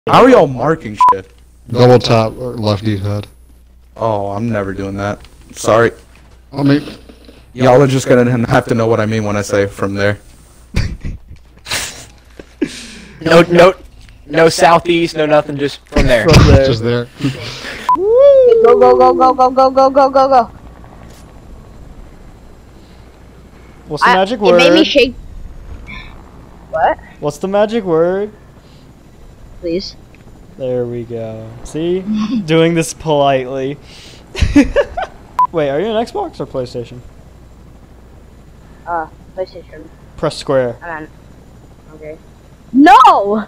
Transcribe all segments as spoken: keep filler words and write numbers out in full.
How are y'all marking shit? Double tap or left D-pad. Oh, I'm never doing that. Sorry. I mean, Y'all are just gonna have to know what I mean when I say from there. No, no, no southeast, no nothing, just from there. From there. Just there. Go, go, go, go, go, go, go, go, go, go. What's the I, magic word? It made me shake. What? What's the magic word? Please. There we go. See? Doing this politely. Wait, are you an Xbox or PlayStation? Uh, PlayStation. Press square. I'm on. Okay. No!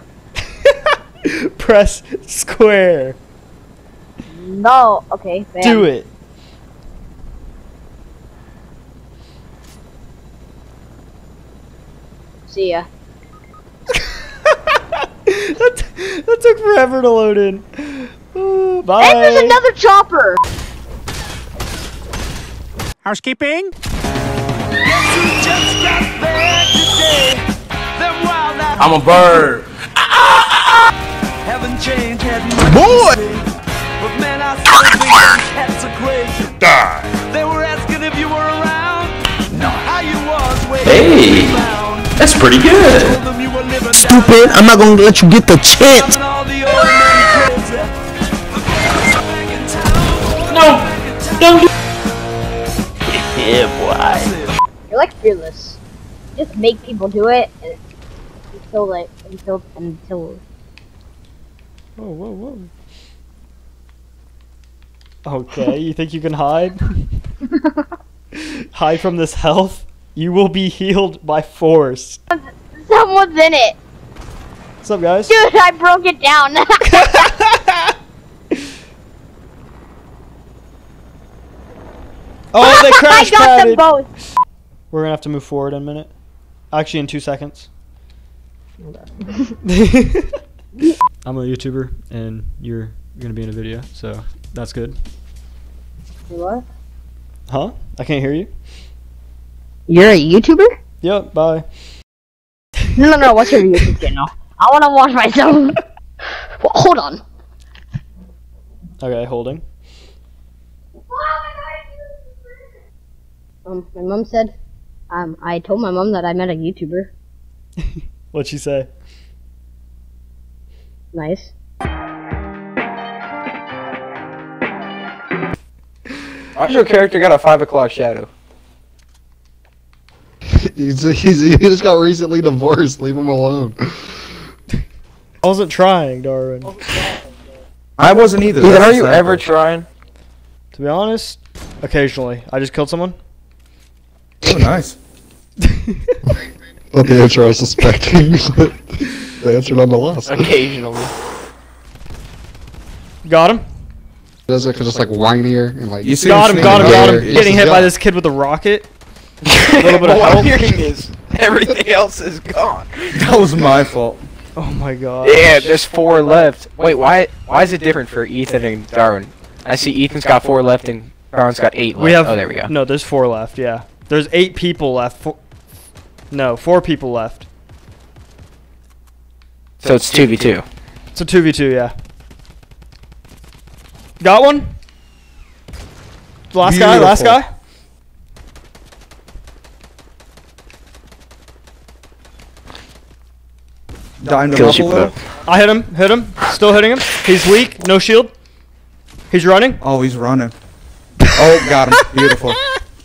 Press square. No. Okay. Bam. Do it. See ya. that, that took forever to load in. Uh, bye. And there's another chopper. Housekeeping. I'm a bird. Haven't changed, had Boy! but man, I still think cats are crazy. Die. They were asking if you were around. No. How you was waiting Hey. to be found. That's pretty good. Told them you were living Stupid, I'm not gonna let you get the chance. down, all the old men crazy. No, don't do yeah, boy. You're like fearless. Just make people do it and until like until until. Whoa, whoa, whoa. Okay, you think you can hide? Hide from this health? You will be healed by force. Someone's in it. What's up, guys? Dude, I broke it down. Oh, they I crash got them padded. both. We're gonna have to move forward in a minute. Actually, in two seconds. I'm a YouTuber, and you're gonna be in a video, so that's good. What? Huh? I can't hear you. You're a YouTuber? Yep. Bye. No, no, no. What's your YouTube channel? I want to watch myself. Well, hold on. Okay, holding. Um, my mom said, um, I told my mom that I met a YouTuber. What'd she say? Nice. Why's your character got a five o'clock shadow? he's, he's, he just got recently divorced. Leave him alone. I wasn't trying, Darwin. I wasn't either. Ethan, That's are you exactly. ever trying? To be honest, occasionally. I just killed someone. Oh, nice. Not the answer I was suspecting, but the answer nonetheless. Occasionally. Got him. Does it just like whinier and like You see Got him, got him, got him. Yeah, Getting hit yeah. by this kid with a rocket. A little bit of All I'm help. hearing is everything else is gone. That was my fault. Oh my god. Yeah, there's four left. Wait, why? Why is it different for Ethan and Darwin? I see Ethan's got four left and Darwin's got eight left. We have. Oh, there we go. No, there's four left. Yeah, there's eight people left. Four, no, four people left. So it's two v two. It's a two v two. Yeah. Got one. Last guy. Last Beautiful. guy. Dined him Kill up a sheep little. though. I hit him. Hit him. Still hitting him. He's weak. No shield. He's running. Oh, he's running. Oh, got him. Beautiful.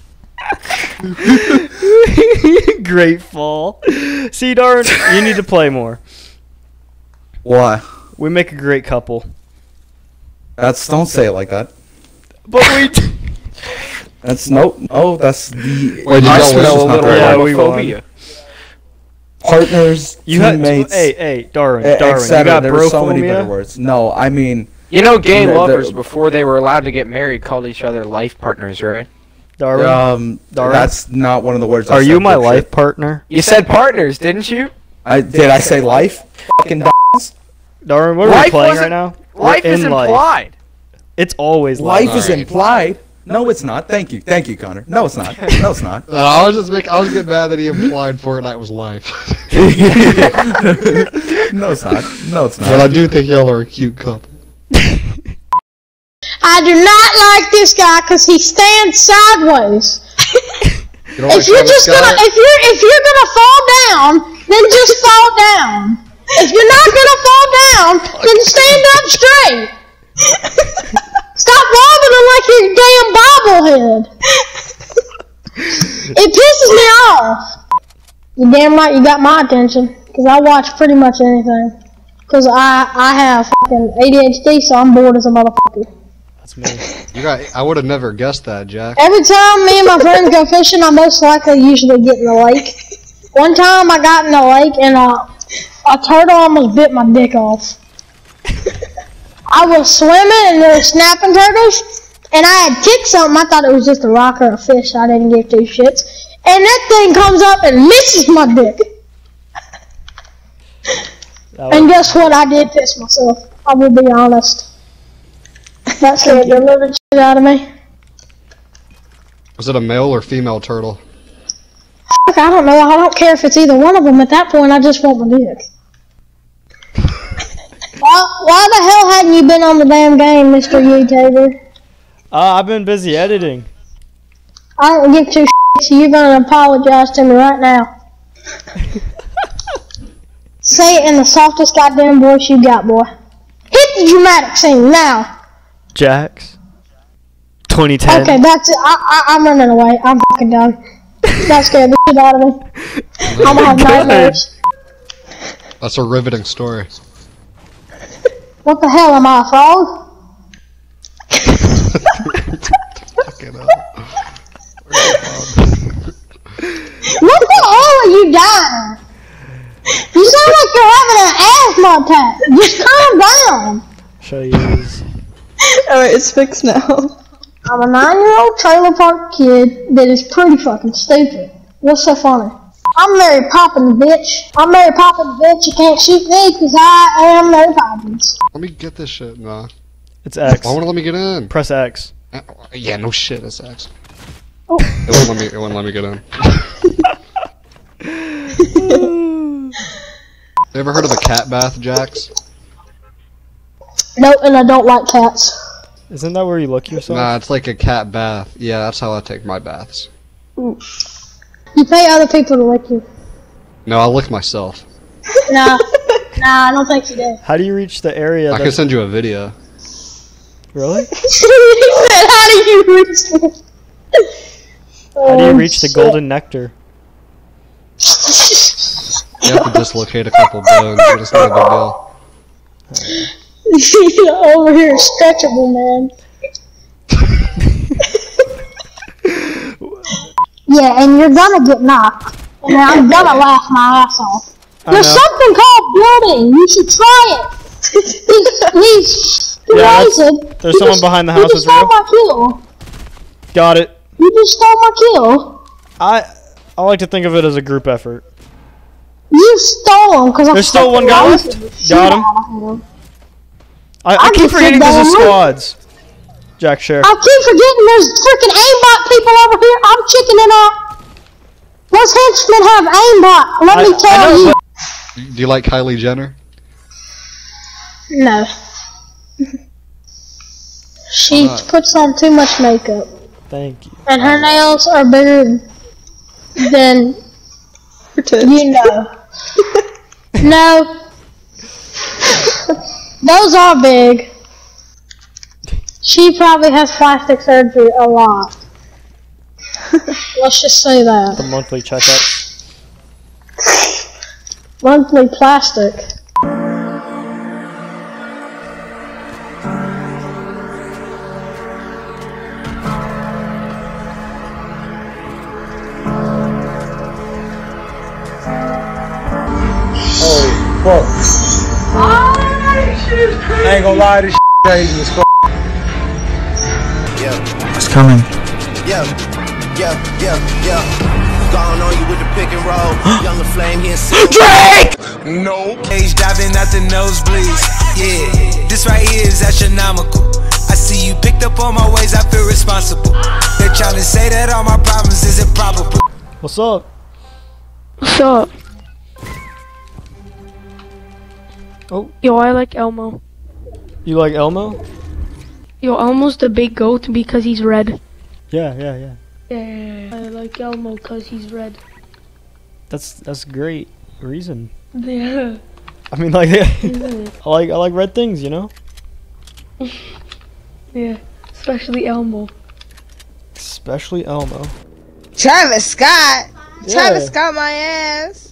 Great fall. See, Darwin, you need to play more. Why? We make a great couple. That's don't say it like that. But we. D That's nope. Oh, that's the. Wait, did I y'all smell win? a little Yeah, we homophobia. partners, You had. teammates, Hey, hey, Darwin. e- et Darwin. You cetera. got There were so many brophobia? better words. No, I mean, You know, gay The- the- lovers before they were allowed to get married called each other life partners, right? Darwin. um, Darwin? that's not one of the words. I Are said, you my dipshit. life partner? You said partners, didn't you? I did. I say life. Fucking. Darwin, what are we Life playing wasn't- right now? Life We're is in life. implied. It's always Life life. is Alright. implied. No, it's not. Thank you. Thank you, Connor. No, it's not. No, it's not. Uh, I was just making. I was getting mad that he implied Fortnite was life. No, it's not. No, it's not. But I do think y'all are a cute couple. I do not like this guy because he stands sideways. You know If you're just gonna, if you're, if you're gonna fall down, then just fall down. If you're not gonna fall down, then stand up straight. Stop wobbling like your damn bobblehead. It pisses me off. You damn right you got my attention, because I watch pretty much anything. Because I, I have fucking A D H D, so I'm bored as a motherfucker. That's me. You got. I would have never guessed that, Jack. Every time me and my friends go fishing, I most likely usually get in the lake. One time I got in the lake and uh, a turtle almost bit my dick off. I was swimming and there were snapping turtles, and I had kicked something. I thought it was just a rock or a fish. I didn't give two shits. And that thing comes up and misses my dick. And guess what? I did piss myself. I will be honest. That scared the living shit out of me. Was it a male or female turtle? Fuck, I don't know. I don't care if it's either one of them. At that point, I just want my dick. why, why the hell hadn't you been on the damn game, Mister YouTuber? Uh, I've been busy editing. I don't give two shits, so you're gonna apologize to me right now. Say it in the softest goddamn voice you got, boy. Hit the dramatic scene now. Jax. twenty ten. Okay, that's it. I, I, I'm running away. I'm fucking done. That scared the shit out of me. I'm gonna have nightmares. That's a riveting story. What the hell am I, a frog? Fucking hell. What the hell are you dying? You sound like you're having an asthma attack. Just calm down. Show you this. Alright, it's fixed now. I'm a nine-year-old trailer park kid that is pretty fucking stupid. What's so funny? I'm Mary Poppins, bitch. I'm Mary Poppins, bitch. You can't shoot me because I am Mary Poppins. Let me get this shit, nah. It's X. Why won't it let me get in? Press X. Uh, yeah, no shit, it's X. Oh. It won't let me. It won't let me get in. You ever heard of a cat bath, Jax? No, and I don't like cats. Isn't that where you look yourself? Nah, it's like a cat bath. Yeah, that's how I take my baths. You pay other people to lick you. No, I lick myself. Nah, nah, I don't think you do. How do you reach the area? I can send you a video. Really? He said, how do you reach it? How do you Oh, reach the shit. golden nectar? You have to dislocate a couple bones, but it's not a big deal. Over here is stretchable, man. Yeah, and you're gonna get knocked. And I'm gonna laugh my ass off. I There's know. something called building. You should try it. He's Yeah, that's- amazing. there's You someone just- behind the you house just as stole well. my kill. Got it. You just stole my kill. I I like to think of it as a group effort. You stole him because I'm There's still one guy left. Got him. him. I, I I keep just forgetting said there's a that. squads. Jack, share. I keep forgetting there's freaking aimbot people over here. I'm chickening out. Those henchmen have aimbot. Let I- me I tell know, you. but- Do you like Kylie Jenner? No. She not? puts on too much makeup. Thank you. And her nails are bigger than you know. No. Those are big. She probably has plastic surgery a lot. Let's just say The that. monthly checkup. Monthly plastic. Fuck. I ain't gonna lie, this shit crazy as fuck. It's coming. Yeah, yeah, yeah, yeah. Gone on you with the pick and roll. Younger flame here. Drake! No. Age diving at the nosebleeds. Yeah, this right here is astronomical. I see you picked up on my ways, I feel responsible. They're trying to say that all my problems is improbable. What's up? What's up? Oh. Yo, I like Elmo. You like Elmo? Yo, Elmo's the big goat because he's red. Yeah, yeah, yeah. Yeah, I like Elmo because he's red. That's that's great reason. Yeah. I mean, like, Yeah. I like I like red things, you know. Yeah, especially Elmo. Especially Elmo. Travis Scott. Yeah. Travis Scott my ass.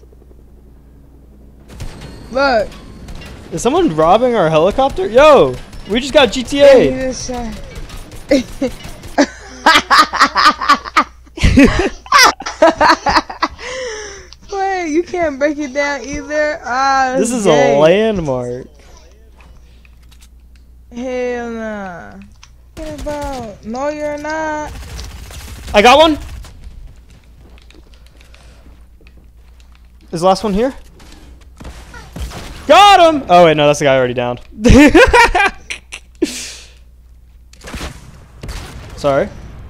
Look. Is someone robbing our helicopter? Yo, we just got G T A. Wait, you can't break it down either. Ah, This is gay. a landmark. Hell nah. What about? No, you're not. I got one. Is the last one here? Got him! Oh wait, no, that's the guy already downed. Sorry.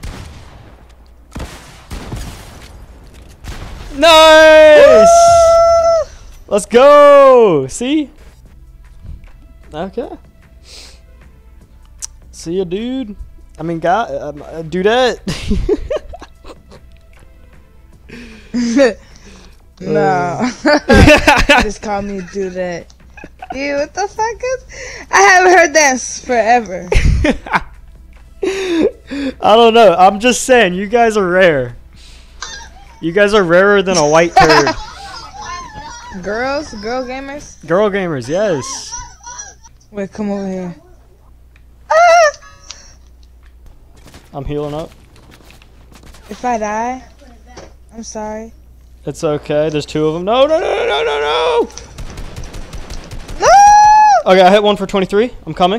Nice! Woo! Let's go! See? Okay. See ya, dude. I mean, guy, um, uh, dudette. No. Just call me do that. Dude, what the fuck is? I haven't heard that in forever. I don't know. I'm just saying, you guys are rare. You guys are rarer than a white turd. Girls? Girl gamers? Girl gamers, yes. Wait, come over here. I'm healing up. If I die, I'm sorry. It's okay. There's two of them. No, no, no, no, no, no, no! No! Okay, I hit one for twenty-three. I'm coming.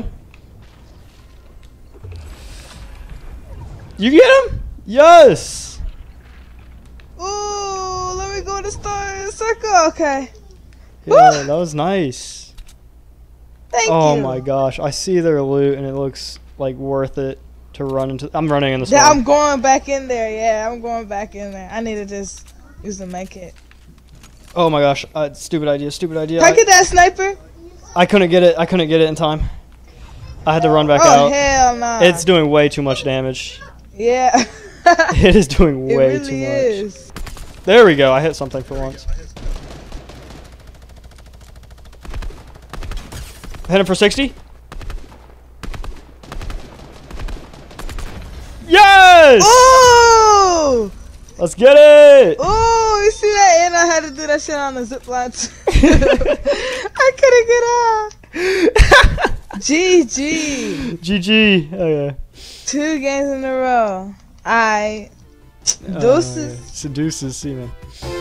You get him? Yes! Ooh, let me go to star circle. Okay. Yeah, that was nice. Thank oh you. my gosh. I see their loot and it looks like worth it to run into. I'm running in the Yeah, storm. I'm going back in there. Yeah, I'm going back in there. I need to just use the med kit. Oh my gosh. Uh, stupid idea. Stupid idea. Can I get that sniper? I couldn't get it. I couldn't get it in time. I had to run back Oh, out. hell nah. It's doing way too much damage. Yeah. It is doing It way really too much. is. There we go. I hit something for once. Hit him for sixty. Yes! Oh! Let's get it! Oh, you see that? And I had to do that shit on the zip line too. I couldn't get out. G G. G G. Okay. Two games in a row. I Uh, deuces. Seduces, see man.